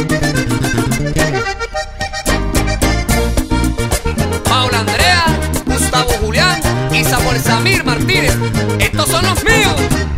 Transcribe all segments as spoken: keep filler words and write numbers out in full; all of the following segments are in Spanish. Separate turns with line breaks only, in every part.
Paula Andrea, Gustavo Julián y Samuel Samir Martínez, estos son los míos.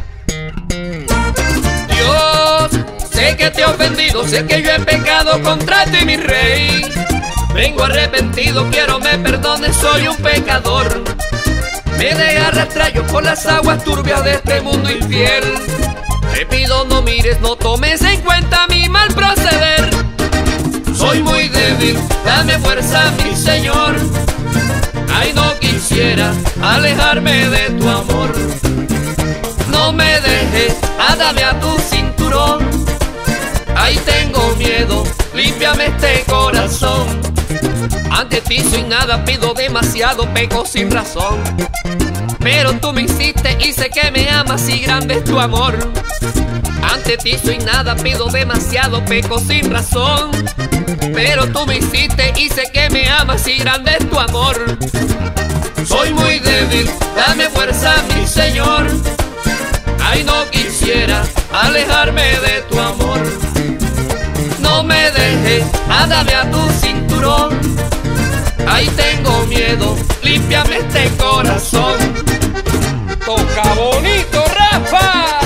Dios, sé que te he ofendido, sé que yo he pecado contra ti, mi rey. Vengo arrepentido, quiero me perdones, soy un pecador. Me dejé arrastrar yo por las aguas turbias de este mundo infiel. Te pido no mires, no tomes en cuenta mi mal proceder. Soy muy débil, dame fuerza, mi Señor. Ay, no quisiera alejarme de tu amor. No me dejes, átame a tu cinturón. Ay, tengo miedo, límpiame este corazón. Ante ti soy nada, pido demasiado, peco sin razón. Pero tú me hiciste y sé que me amas y grande es tu amor. Ante ti soy nada, pido demasiado, peco sin razón. Pero tú me hiciste y sé que me amas y grande es tu amor. Soy muy débil, dame fuerza, mi Señor. Ay, no quisiera alejarme de tu amor. No me dejes, átame a tu cinturón. Ay, tengo miedo, límpiame este corazón. Toca bonito, Rafa.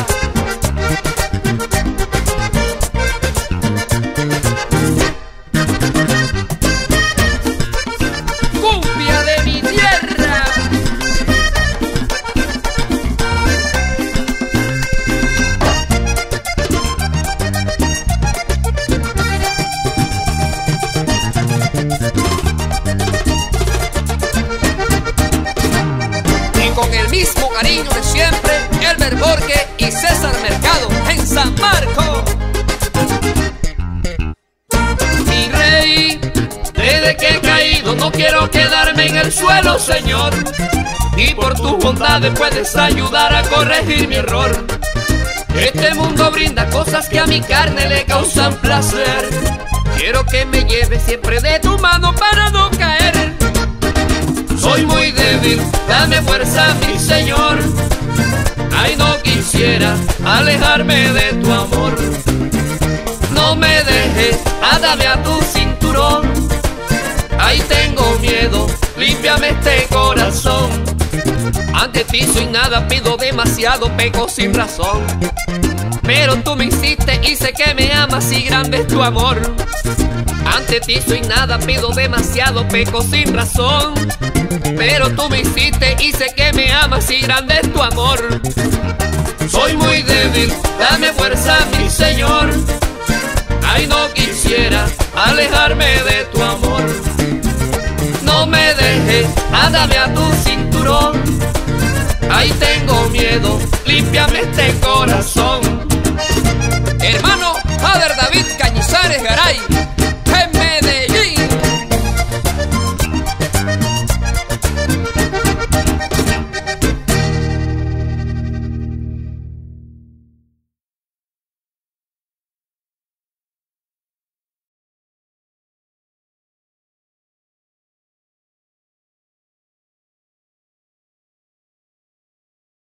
Cumbia de mi tierra. Con el mismo cariño de siempre, Elmer Borge y César Mercado en San Marcos. Mi rey, desde que he caído no quiero quedarme en el suelo, Señor. Y por tus bondades puedes ayudar a corregir mi error. Este mundo brinda cosas que a mi carne le causan placer. Quiero que me lleves siempre de tu mano para no caer. Soy muy débil, dame fuerza, mi Señor. Ay, no quisiera alejarme de tu amor. No me dejes, átame a tu cinturón. Ay, tengo miedo, límpiame este corazón. Ante ti soy nada, pido demasiado, peco sin razón. Pero tú me hiciste y sé que me amas y grande es tu amor. Ante ti soy nada, pido demasiado, peco sin razón. Pero tú me hiciste y sé que me amas y grande es tu amor. Soy muy débil, dame fuerza, mi Señor. Ay, no quisiera alejarme de tu amor. No me dejes, átame a tu cinturón. Ay, tengo miedo, límpiame este corazón. Hermano